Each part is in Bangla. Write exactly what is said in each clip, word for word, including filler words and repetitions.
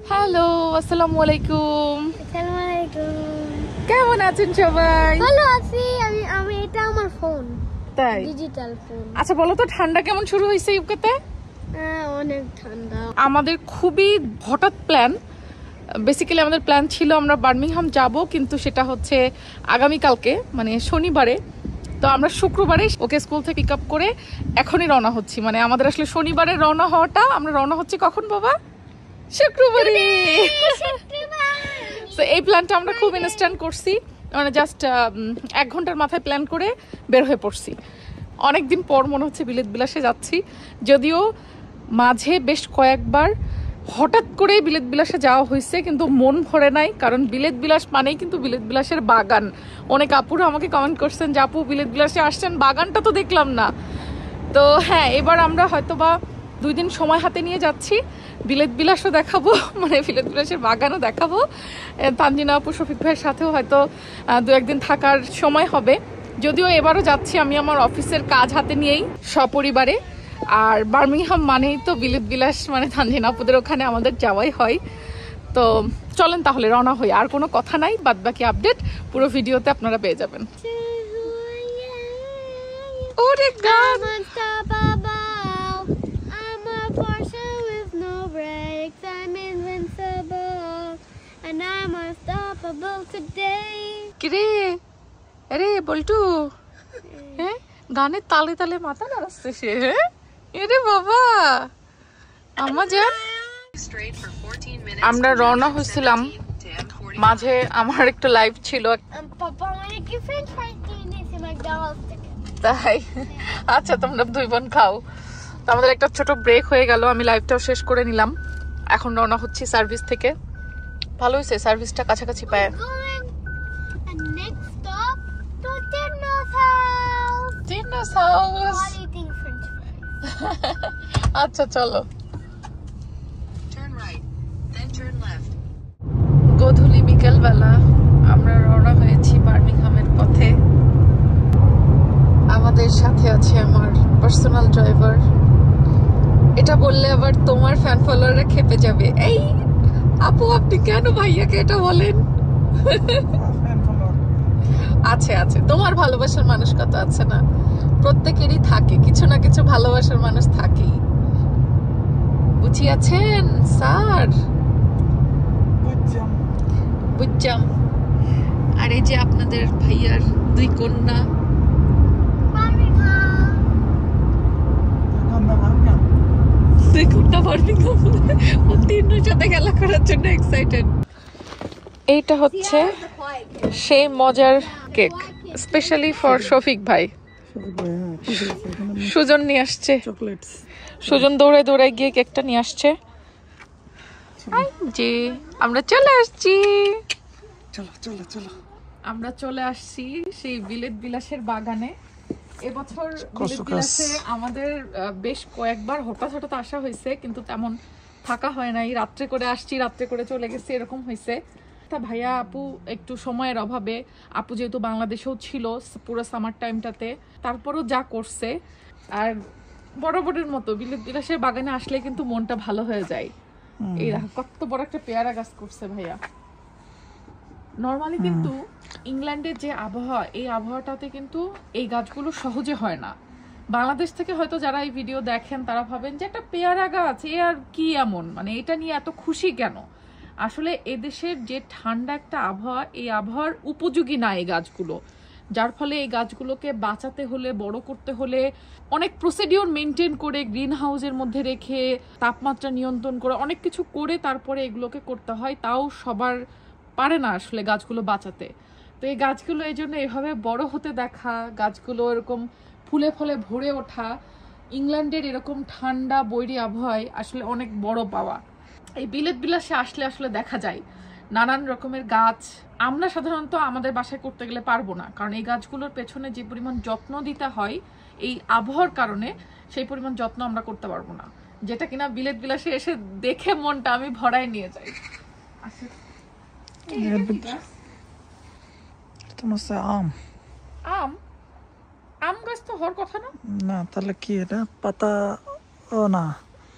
হ্যালো, আসসালামু আলাইকুম। আসসালামু আলাইকুম। কেমন আছেন সবাই? ভালো আছি। আমি আমি এটা আমার ফোন, তাই ডিজিটাল ফোন। আচ্ছা বলো তো, ঠান্ডা কেমন শুরু হয়েছে ইউকেতে? হ্যাঁ, অনেক ঠান্ডা। আমাদের খুবই হঠাৎ প্ল্যান। বেসিক্যালি আমাদের প্ল্যান ছিল আমরা বার্মিংহাম যাব, কিন্তু সেটা হচ্ছে আগামীকালকে, মানে শনিবারে। তো আমরা শুক্রবারে ওকে স্কুল থেকে পিক আপ করে এখনই রওনা হচ্ছি। মানে আমাদের আসলে শনিবারে রওনা হওয়াটা, আমরা রওনা হচ্ছি কখন বাবা? শুক্রবারে। তো এই প্ল্যানটা আমরা খুব ইনস্ট্যান্ট করছি, মানে জাস্ট এক ঘন্টার মাথায় প্ল্যান করে বের হয়ে পড়ছি। অনেকদিন পর মনে হচ্ছে বিলেত বিলাসে যাচ্ছি, যদিও মাঝে বেশ কয়েকবার হঠাৎ করে বিলেত বিলাসে যাওয়া হয়েছে, কিন্তু মন ভরে নাই। কারণ বিলেত বিলাস মানেই কিন্তু বিলেত বিলাসের বাগান। অনেক আপুরা আমাকে কমেন্ট করছেন যে আপু বিলেত বিলাসে আসছেন, বাগানটা তো দেখলাম না। তো হ্যাঁ, এবার আমরা হয়তোবা দুই দিন সময় হাতে নিয়ে যাচ্ছি, বিলেত বিলাসও দেখাবো, মানে বিলেত বিলাসের বাগানও দেখাবো। তানজিনা আপু, শফিক ভাইয়ের সাথেও হয়তো দু একদিন থাকার সময় হবে। যদিও এবারও যাচ্ছি আমি আমার অফিসের কাজ হাতে নিয়েই সপরিবারে। আর বার্মিংহাম মানেই তো বিলেত বিলাস, মানে তানজিনা আপুদের ওখানে আমাদের যাওয়াই হয়। তো চলেন তাহলে রওনা হই। আর কোনো কথা নাই, বাদ বাকি আপডেট পুরো ভিডিওতে আপনারা পেয়ে যাবেন। ওরে গান! কিরে, আরে বল্টু, হ্যাঁ গানের তালে তালে মাথা নাড়াচ্ছে সে। হ্যাঁ এরে বাবা, আমার যা। আমরা রওনা হয়েছিলাম, মাঝে আমার একটু লাইভ ছিল তাই। আচ্ছা তোমরা দুই বোন খাও। তো আমাদের একটা ছোট ব্রেক হয়ে গেল, আমি লাইভটাও শেষ করে নিলাম। এখন রওনা হচ্ছি সার্ভিস থেকে। ভালো হয়েছে, সার্ভিসটা কাছাকাছি পায়। আচ্ছা চলো। গোধূলি বিকেল বেলা আমরা রওনা হয়েছি বার্মিংহামের পথে। আমাদের সাথে আছে আমার পার্সোনাল ড্রাইভার। এটা বললে আবার তোমার ফ্যান ফলোয়াররা খেপে যাবে। এই আপু, আপনি কেন ভাইয়াকে এটা বলেন? আছে আছে, তোমার ভালোবাসার মানুষ কত আছে না? প্রত্যেকেরই থাকে কিছু না কিছু ভালোবাসার মানুষ থাকেই। বুঝিয়াছেন স্যার? বুঝলাম। আর এই যে আপনাদের ভাইয়ার দুই কন্যা, দুই কন্যা বার্মিংহাম, ও তিনটার সাথে খেলা করার জন্য এক্সাইটেড। এইটা হচ্ছে সেই মজার কেক, স্পেশালি ফর শফিক ভাই। সুজন নিয়ে আসছে, সুজন দৌড়ে দৌড়ে গিয়ে কেকটা নিয়ে আসছে। জি, আমরা চলে আসছি। চলো চলো চলো, আমরা চলে আসছি সেই বিলেত বিলাসের বাগানে। এবছর বিলেত বিলাসে আমাদের বেশ কয়েকবার হঠাৎ হঠাৎ আসা হয়েছে, কিন্তু তেমন থাকা হয় নাই। রাত্রে করে আসছি, রাত্রে করে চলে গেছি, এরকম হয়েছে। তা ভাইয়া আপু একটু সময়ের অভাবে, আপু যেহেতু বাংলাদেশেও ছিল পুরো সামার টাইমটাতে, তারপরও যা করছে। আর বরাবরের মতো বিলেত বিলাসের বাগানে আসলে কিন্তু মনটা ভালো হয়ে যায়। এই কত বড় একটা পেয়ারা গাছ করছে ভাইয়া। নর্মালি কিন্তু ইংল্যান্ডের যে আবহাওয়া, এই আবহাওয়াটাতে কিন্তু এই গাছগুলো সহজে হয় না। বাংলাদেশ থেকে হয়তো যারা এই ভিডিও দেখেন তারা ভাবেন যে একটা পেয়ারা গাছ, এ আর কি এমন, মানে এটা নিয়ে এত খুশি কেন? আসলে এদেশের যে ঠান্ডা একটা আবহাওয়া, এই আবহাওয়ার উপযোগী না এই গাছগুলো। যার ফলে এই গাছগুলোকে বাঁচাতে হলে, বড় করতে হলে অনেক প্রসিডিওর মেনটেন করে, গ্রিন হাউসের মধ্যে রেখে, তাপমাত্রা নিয়ন্ত্রণ করে, অনেক কিছু করে তারপরে এগুলোকে করতে হয়। তাও সবার পারে না আসলে গাছগুলো বাঁচাতে। তো এই গাছগুলো এই জন্য এভাবে বড় হতে দেখা, গাছগুলো এরকম ফুলে ফলে ভরে ওঠা, ইংল্যান্ডের এরকম ঠান্ডা বৈরী আবহাওয়ায় আসলে অনেক বড় পাওয়া। এই বিলেত বিলাসে আসলে আসলে দেখা যায় নানান রকমের গাছ। আমরা সাধারণত আমাদের বাসায় করতে গেলে পারবো না, কারণ এই গাছগুলোর পেছনে যে পরিমাণ যত্ন দিতে হয় এই আবহাওয়ার কারণে, সেই পরিমাণ যত্ন আমরা করতে পারবো না, যেটা কিনা বিলেত বিলাসে এসে দেখে মনটা আমি ভরায় নিয়ে যাই। আম আম আম গাছ তো হওয়ার কথা না। না, তাহলে কি এটা? পাতা? ও না,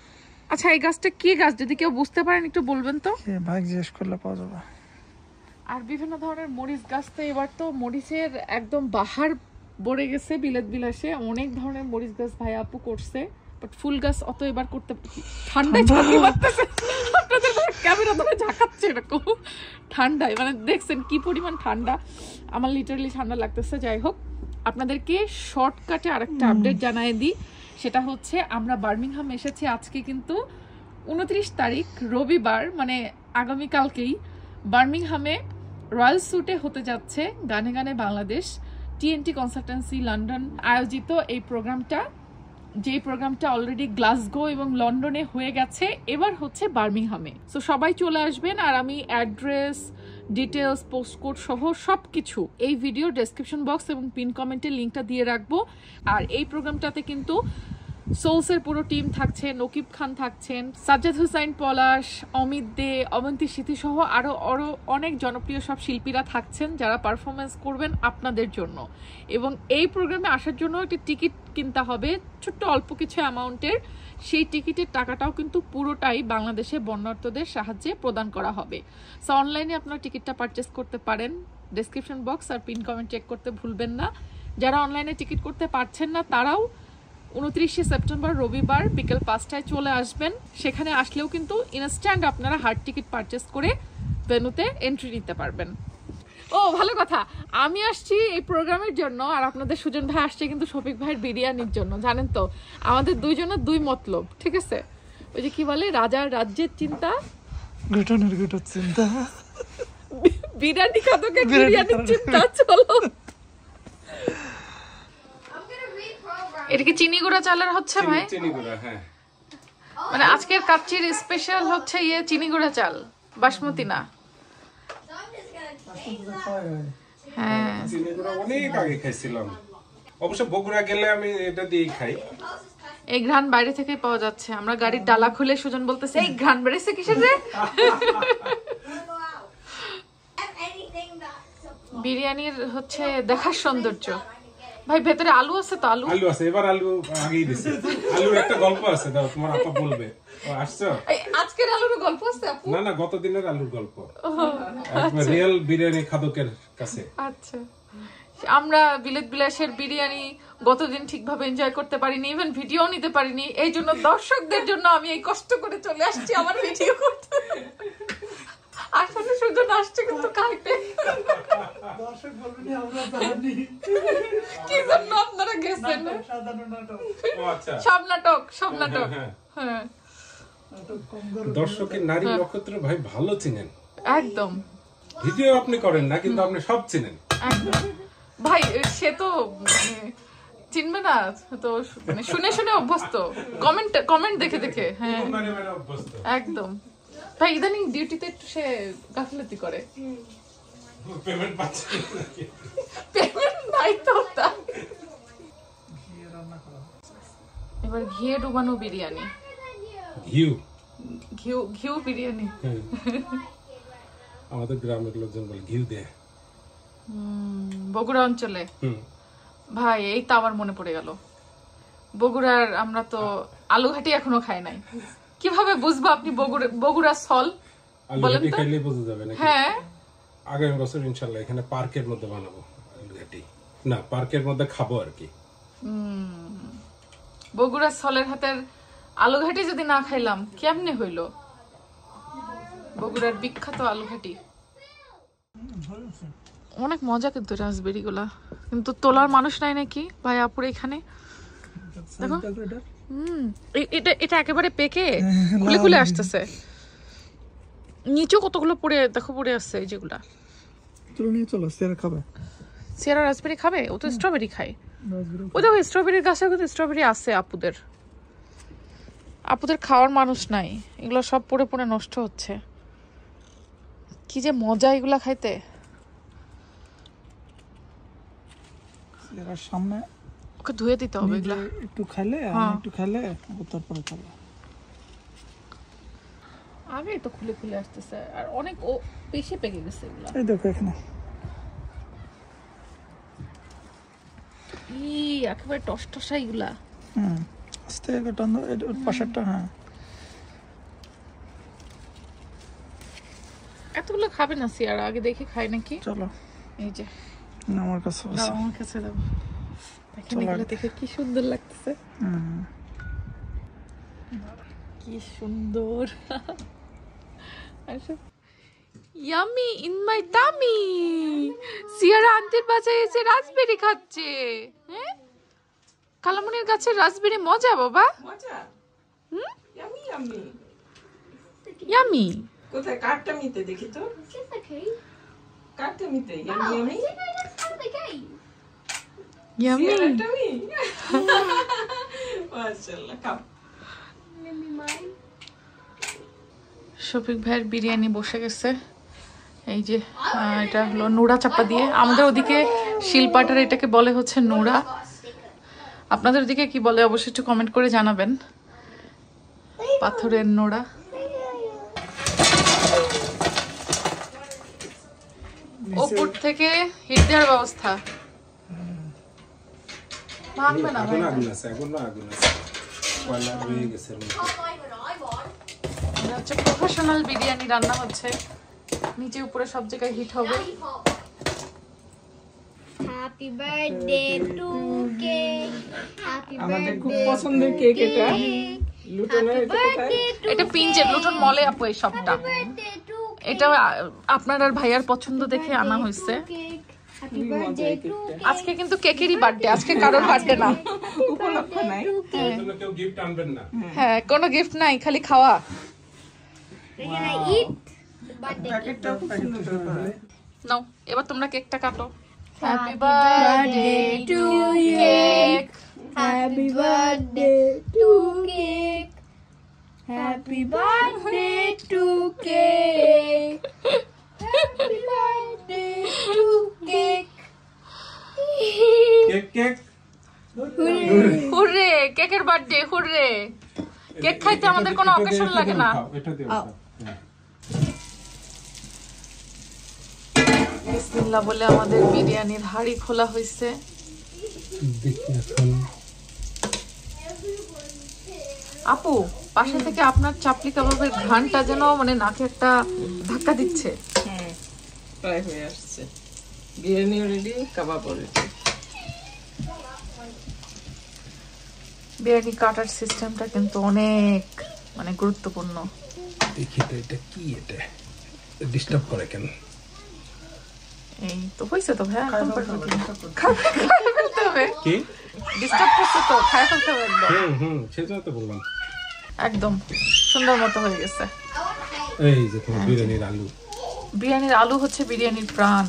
আচ্ছা এই গাছটা কি গাছ যদি কেউ বুঝতে পারেন একটু বলবেন তো। ভাই জিজ্ঞেস করলে পাওয়া যাবে। আর বিভিন্ন ধরনের মরিচ গাছ, তো এবার তো মরিচের একদম বাহার ভরে গেছে বিলেত বিলাসে। অনেক ধরনের মরিচ গাছ ভাই আপু করছে, বাট ফুল গাছ অত এবার করতে ঠান্ডায় ঝাঁকি মারতেছে আপনাদের ক্যামেরা ধরে ঝাঁকাচ্ছে এরকম ঠান্ডায়, মানে দেখছেন কি পরিমাণ ঠান্ডা, আমার লিটারালি ঠান্ডা লাগতেছে। যাই হোক, আপনাদেরকে শর্টকাটে আরেকটা আপডেট জানাই দিই, সেটা হচ্ছে আমরা বার্মিংহাম এসেছি আজকে কিন্তু উনত্রিশ তারিখ রবিবার, মানে আগামীকালকেই বার্মিংহামে রয়্যাল স্যুটে হতে যাচ্ছে গানে গানে বাংলাদেশ টিএনটি কনসালটেন্সি লন্ডন আয়োজিত এই প্রোগ্রামটা, যেই প্রোগ্রামটা অলরেডি গ্লাসগো এবং লন্ডনে হয়ে গেছে, এবার হচ্ছে বার্মিংহামে। সো সবাই চলে আসবেন, আর আমি অ্যাড্রেস, ডিটেলস, পোস্ট কোড সহ সবকিছু এই ভিডিও ডেসক্রিপশন বক্স এবং পিন কমেন্টে লিঙ্কটা দিয়ে রাখবো। আর এই প্রোগ্রামটাতে কিন্তু সোলসের পুরো টিম থাকছে, নকিব খান থাকছেন, সাজ্জাদ হুসাইন পলাশ, অমিত দে, অবন্তী স্মৃতি সহ আরো আরো অনেক জনপ্রিয় সব শিল্পীরা থাকছেন যারা পারফরমেন্স করবেন আপনাদের জন্য। এবং এই প্রোগ্রামে আসার জন্য একটা টিকিট কিনতে হবে ছোট্ট অল্প কিছু অ্যামাউন্টের, সেই টিকিটের টাকাটাও কিন্তু পুরোটাই বাংলাদেশে বন্যার্তদের সাহায্যে প্রদান করা হবে। সো অনলাইনে আপনারা টিকিটটা পারচেস করতে পারেন, ডেসক্রিপশন বক্স আর পিন কমেন্ট চেক করতে ভুলবেন না। যারা অনলাইনে টিকিট করতে পারছেন না তারাও উনত্রিশে সেপ্টেম্বর রবিবার বিকেল পাঁচটায় চলে আসবেন। সেখানে আসলেও কিন্তু ইনস্ট্যান্ট আপনারা হার্ড টিকিট পারচেস করে ভেন্যুতে এন্ট্রি নিতে পারবেন। ও ভালো কথা, আমি আসছি এই প্রোগ্রামের জন্য, আর আপনাদের সুজন ভাই আসছে কিন্তু শফিক ভাইয়ের বিরিয়ানির জন্য। জানেন তো আমাদের দুইজনের দুই মতলব, ঠিক আছে? ওই যে কি বলে, রাজার রাজ্যের চিন্তা গ্রেটনের গ্রেটর চিন্তা, বিরিয়ানি খাদকের বিরিয়ানির চিন্তা। চলো, এটা কি চিনি গুঁড়া চালের হচ্ছে ভাই? চিনি গুঁড়া, হ্যাঁ। মানে আজকের কাচ্চির স্পেশাল হচ্ছে ইয়ে চিনি গুঁড়া চাল, বাসমতি না। হ্যাঁ, চিনি গুঁড়া অনেক আগে খাইছিলাম, অবশ্য বগুড়া গেলে আমি এটা দিয়েই খাই। এই ঘ্রাণ বাইরে থেকে পাওয়া যাচ্ছে। আমরা গাড়ির ডালা খুলে সুজন বলতেছে এই ঘ্রাণ বেড়েছে কিসের রে? বিরিয়ানির হচ্ছে দেখার সৌন্দর্য। ভাই ভেতরে আলু আছে তো? আলু আলু আছে, এবার আলু আগেই দিছে। আলুর একটা গল্প আছে, দাও তোমার আপা বলবে। ও আসছো? আজকের আলুর গল্প আছে আপু? না না, গত দিনের আলুর গল্প, একবার রিয়েল বিরিয়ানি খাদকের কাছে। আচ্ছা, আমরা বিলেত বিলাসের বিরিয়ানি গতদিন ঠিকভাবে এনজয় করতে পারিনি, ইভেন ভিডিও নিতে পারিনি। এই জন্য দর্শকদের জন্য আমি এই কষ্ট করে চলে আসছি আমার ভিডিও করতে। আসলে সুজন আসছে কিন্তু খাইতে। দর্শক বলবেন আমরা জানি কি জন্য আপনারা গেছেন? সাধারণ নাটক। ও আচ্ছা, সব নাটক, সব নাটক। হ্যাঁ, দর্শকের নারী নক্ষত্র ভাই ভালো চিনেন একদম। ভিডিও আপনি করেন না কিন্তু আপনি সব চিনেন একদম ভাই, সে তো মানে চিনবে না তো, মানে শুনে শুনে অভ্যস্ত, কমেন্ট কমেন্ট দেখে দেখে। হ্যাঁ একদম ভাই, ইদানিং ডিউটিতে একটু সে গাফিলতি করে। পেমেন্ট পাচ্ছে, পেমেন্ট নাই তো তাই। এবার ঘিয়ে ডুবানো বিরিয়ানি, ঘিউ ঘিউ ঘিউ বিরিয়ানি। আমাদের গ্রামের লোকজন বলে ঘিউ দেয় বগুড়া অঞ্চলে। ভাই এই তো আমার মনে পড়ে গেল, বগুড়ার আমরা তো আলু ঘাটি এখনো খাই নাই। কিভাবে বুঝবো আপনি বগুড়া বগুড়া সল? বলেন তো। খাইলে বোঝা যাবে নাকি? হ্যাঁ, আগামী বছর ইনশাআল্লাহ এখানে পার্কের মধ্যে বানাবো আলু ঘাটি, না পার্কের মধ্যে খাবো আর কি। বগুড়া সলের হাতের আলু ঘাটি যদি না খাইলাম কেমনে হইলো? বগুড়ার বিখ্যাত আলু ঘাটি। অনেক মজা কিন্তু রাসবেরি গুলা, কিন্তু তোলার মানুষ নাই নাকি ভাই আপুর এখানে। দেখো, হম এটা এটা একেবারে পেকে খুলে খুলে আসতেছে। নিচে কতগুলো পড়ে দেখো, পড়ে আসছে যেগুলা। চলো নিয়ে চলো, সিয়ারা খাবে। সিয়ারা রাসবেরি খাবে? ও তো স্ট্রবেরি খায়। ওই দেখো স্ট্রবেরির গাছে কিন্তু স্ট্রবেরি আছে আপুদের। আপুদের খাওয়ার মানুষ নাই, এগুলো সব পড়ে পড়ে নষ্ট হচ্ছে। কি যে মজা এগুলা খাইতে। সিয়ারার সামনে ওকে ধুয়ে দিতে হবে এগুলা। একটু খাইলে একটু খাইলে তারপরে খাবে। আগে তো খুলে খুলে আসতেছে, আর অনেক ও বেশি পেকে গেছে এগুলা। এই দেখো এখানে ই একেবারে টস টসা এগুলা। হুম, আস্তে করে টান দাও, এর পাশেরটা। হ্যাঁ এতগুলো খাবে না সিয়ারা, আগে দেখে খাই নাকি। চলো এই যে না, আমার কাছে আছে। দাও আমার কাছে দাও। দেখেন এগুলো দেখে কি সুন্দর লাগতেছে, হুম। কি সুন্দর। Yummy in my tummy. সিয়ারা আন্টির বাসায় এসে রাসবেরি খাচ্ছে। হ্যাঁ, কালামুনির গাছের রাসবেরি মজা বাবা। মজা। হুম, ইয়ামি ইয়ামি। ইয়ামি। কোথায় কাঠটা মিতে দেখি তো। কাঠটা মিতে ইয়ামি ইয়ামি। ইয়ামি। সিয়ারাটা মি। মাশাআল্লাহ, খাও। শফিক ভাইয়ের বিরিয়ানি বসে গেছে। এই যে আহ, এটা হলো নোড়া চাপা দিয়ে। আমাদের ওদিকে শিলপাটার এটাকে বলে হচ্ছে নোড়া। আপনাদের ওদিকে কি বলে অবশ্যই একটু কমেন্ট করে জানাবেন। পাথরের নোড়া। ওপর থেকে হিট দেওয়ার ব্যবস্থা। ভাঙবে না ভাই। এখন আগুন আছে, এখন আগুন আছে, কয়লা হয়ে গেছে এর মধ্যে। এটা হচ্ছে প্রফেশনাল বিরিয়ানি রান্না হচ্ছে, নিচে উপরে সব জায়গায় হিট হবে। Happy birthday to cake, happy আমাদের খুব বার্থডে পছন্দের কেক এটা। লুটনের এটা কোথায়? এটা পিঞ্চের লুটন মলে আপু এই সবটা। টু এটা আ- আপনার আর ভাইয়ার পছন্দ দেখে আনা হয়েছে। কেক, হ্যাপি বার্থডে টু আজকে কিন্তু কেকেরই বার্থডে, আজকে কারোর বার্থডে না। উপলক্ষ নাই। এর জন্য কেউ গিফট আনবেন না। হ্যাঁ, কোনো গিফট নাই, খালি খাওয়া। ইট প্যাকেটটাও খুব সুন্দর করে। নাও এবার তোমরা কেকটা কাটো। Happy birthday to cake. Happy birthday to cake, happy birthday to cake, happy birthday to cake. Cake cake hurray, কেকের বার্থডে হুররে। কেক খাইতে আমাদের কোনো এটা দিয়ে- অকেশন এটা লাগে দিয়ে না। খাও, এটা দিয়ে খাও। হ্যাঁ। বিসমিল্লাহ বলে আমাদের বিরিয়ানির হাঁড়ি খোলা হয়েছে। দেখি এখন আপু, পাশে থেকে আপনার চাপলি কাবাবের ঘ্রাণটা যেন মানে নাকে একটা ধাক্কা দিচ্ছে। হুম, প্রায় হয়ে আসছে। বিরিয়ানি রেডি, কাবাব রেডি। বিরিয়ানি কাটার সিস্টেমটা কিন্তু অনেক মানে গুরুত্বপূর্ণ। দেখি তো এটা কি, এটা ডিস্টার্ব করে কেন? এই তো হয়েছে তো ভাই, একদম perfect। খাবে, খাবে ফেলতে হবে। কি? ডিস্টার্ব করছে তো, খায় ফেলতে হবে একদম। হুম হুম, সেজন্য তো বললাম। একদম সুন্দর মতো হয়ে গেছে। এই যে তোমার বিরিয়ানির আলু। বিরিয়ানির আলু হচ্ছে বিরিয়ানির প্রাণ।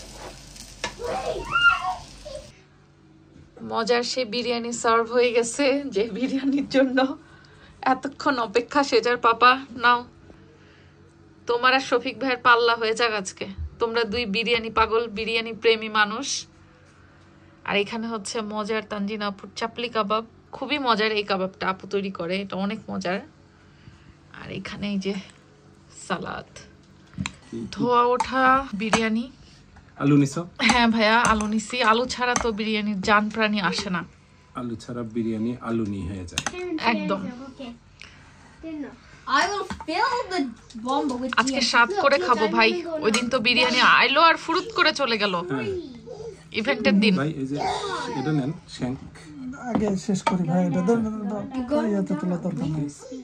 মজার সে বিরিয়ানি সার্ভ হয়ে গেছে, যে বিরিয়ানির জন্য এতক্ষণ অপেক্ষা। সেজার পাপা নাও, তোমার আর শফিক ভাইয়ের পাল্লা হয়ে যাক আজকে। তোমরা দুই বিরিয়ানি পাগল, বিরিয়ানি প্রেমী মানুষ। আর এখানে হচ্ছে মজার তানজিনা আপুর চাপলি কাবাব। খুবই মজার এই কাবাবটা, আপু তৈরি করে, এটা অনেক মজার। আর এখানে এই যে সালাদ, ধোয়া ওঠা বিরিয়ানি। আলু নিছো? হ্যাঁ ভাইয়া, আলু নিছি। আলু ছাড়া তো বিরিয়ানির জান প্রাণী আসে না। আলু ছাড়া বিরিয়ানি আলু নিয়ে হয়ে যায়। একদম। Okay. I will fill the bomb with আজকে স্বাদ করে খাবো ভাই। ওই দিন তো বিরিয়ানি আইলো আর ফুরুত করে চলে গেল হ্যাঁ ইভেন্টের দিন। ভাই, এই যে এটা নেন শ্যাঙ্ক। আগে শেষ করি ভাই, এটা দাও, দাও, দাও, দাও। ইয়াতে তোলা দরকার নেই।